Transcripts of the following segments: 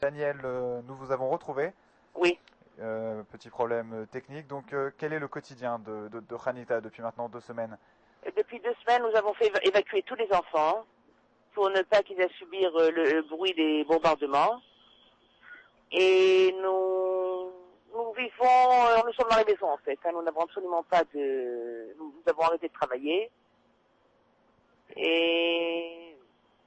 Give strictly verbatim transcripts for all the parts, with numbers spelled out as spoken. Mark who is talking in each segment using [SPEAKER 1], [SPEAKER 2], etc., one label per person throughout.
[SPEAKER 1] Daniel, euh, nous vous avons retrouvé.
[SPEAKER 2] Oui.
[SPEAKER 1] Euh, petit problème technique. Donc, euh, quel est le quotidien de, de, de Hanita depuis maintenant deux semaines?
[SPEAKER 2] Depuis deux semaines, nous avons fait évacuer tous les enfants pour ne pas qu'ils aient à subir euh, le, le bruit des bombardements. Et nous, nous vivons, euh, nous sommes dans les maisons en fait. Hein, nous n'avons absolument pas de, nous, nous avons arrêté de travailler. Et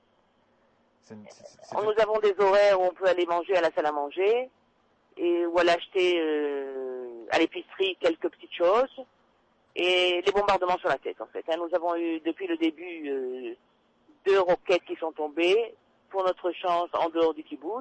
[SPEAKER 1] c'est une, c'est, c'est
[SPEAKER 2] nous
[SPEAKER 1] une...
[SPEAKER 2] avons des horaires où on peut aller manger à la salle à manger et ou aller acheter euh, à l'épicerie quelques petites choses. Et les bombardements sur la tête en fait. Hein, nous avons eu depuis le début euh, deux roquettes qui sont tombées pour notre chance en dehors du kibbutz.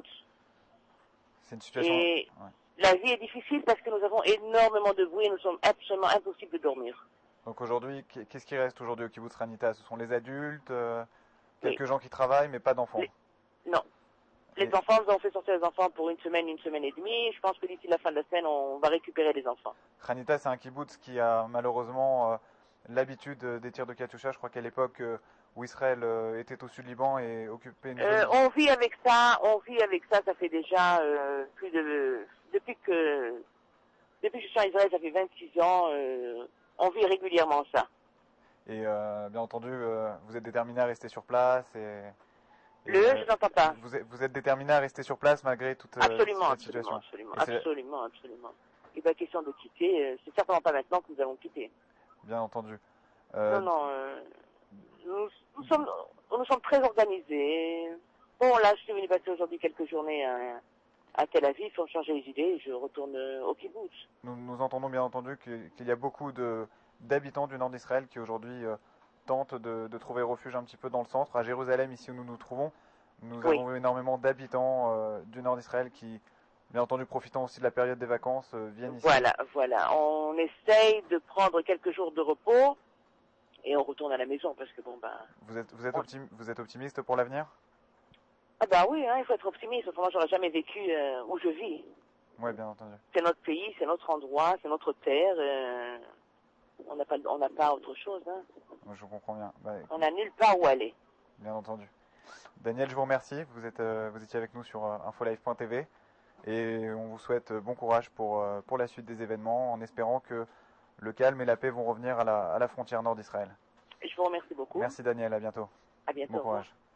[SPEAKER 1] C'est une situation...
[SPEAKER 2] Et
[SPEAKER 1] ouais.
[SPEAKER 2] la vie est difficile parce que nous avons énormément de bruit et nous sommes absolument impossible de dormir.
[SPEAKER 1] Donc aujourd'hui, qu'est-ce qui reste aujourd'hui au kibbutz Hanita? Ce sont les adultes, euh, quelques
[SPEAKER 2] Oui.
[SPEAKER 1] gens qui travaillent, mais pas d'enfants.
[SPEAKER 2] Les... Non. Les
[SPEAKER 1] Et...
[SPEAKER 2] enfants, nous avons fait sortir les enfants pour une semaine, une semaine et demie. Je pense que d'ici la fin de la semaine, on va récupérer les enfants.
[SPEAKER 1] Hanita, c'est un kibbutz qui a malheureusement euh, l'habitude des tirs de Katyusha. Je crois qu'à l'époque euh, où Israël euh, était au sud Liban et occupait une
[SPEAKER 2] Euh,
[SPEAKER 1] zone...
[SPEAKER 2] on vit avec ça, on vit avec ça, ça fait déjà euh, plus de... Depuis que... Depuis que je suis en Israël, ça fait vingt-six ans, euh, on vit régulièrement ça.
[SPEAKER 1] Et euh, bien entendu, euh, vous êtes déterminé à rester sur place et... et
[SPEAKER 2] Le,
[SPEAKER 1] euh,
[SPEAKER 2] je n'entends pas.
[SPEAKER 1] Vous êtes, vous êtes déterminé à rester sur place malgré toute, euh,
[SPEAKER 2] Absolument,
[SPEAKER 1] toute cette
[SPEAKER 2] absolument,
[SPEAKER 1] situation.
[SPEAKER 2] absolument,
[SPEAKER 1] Et c'est
[SPEAKER 2] absolument, absolument. Il n'est pas question de quitter, euh, c'est certainement pas maintenant que nous allons quitter.
[SPEAKER 1] bien entendu.
[SPEAKER 2] Non,
[SPEAKER 1] Euh,
[SPEAKER 2] non, euh, nous, nous sommes, nous sommes très organisés. Bon, là, je suis venu passer aujourd'hui quelques journées à, à Tel Aviv pour changer les idées et je retourne euh, au kibbutz.
[SPEAKER 1] nous, nous entendons bien entendu qu'il, qu'il y a beaucoup de, d'habitants du nord d'Israël qui aujourd'hui euh, tentent de, de trouver refuge un petit peu dans le centre. À Jérusalem, ici où nous nous trouvons, nous
[SPEAKER 2] Oui.
[SPEAKER 1] avons eu énormément d'habitants euh, du nord d'Israël qui, bien entendu, profitant aussi de la période des vacances, euh, viennent ici.
[SPEAKER 2] Voilà, voilà. On essaye de prendre quelques jours de repos et on retourne à la maison parce que bon, ben...
[SPEAKER 1] Vous êtes, vous êtes,
[SPEAKER 2] on...
[SPEAKER 1] optim, vous êtes optimiste pour l'avenir?
[SPEAKER 2] Ah ben oui, hein, il faut être optimiste, autrement j'aurais jamais vécu euh, où je vis.
[SPEAKER 1] Oui, bien entendu.
[SPEAKER 2] C'est notre pays, c'est notre endroit, c'est notre terre. Euh, on n'a pas, on n'a pas autre chose. Hein.
[SPEAKER 1] Je comprends bien. Bah,
[SPEAKER 2] on n'a nulle part où aller.
[SPEAKER 1] Bien entendu. Daniel, je vous remercie. Vous êtes, euh, vous étiez avec nous sur euh, infolive point t v et on vous souhaite bon courage pour euh, pour la suite des événements, en espérant que le calme et la paix vont revenir à la à la frontière nord d'Israël.
[SPEAKER 2] Je vous remercie beaucoup.
[SPEAKER 1] Merci Daniel. À bientôt.
[SPEAKER 2] À bientôt.
[SPEAKER 1] Bon courage.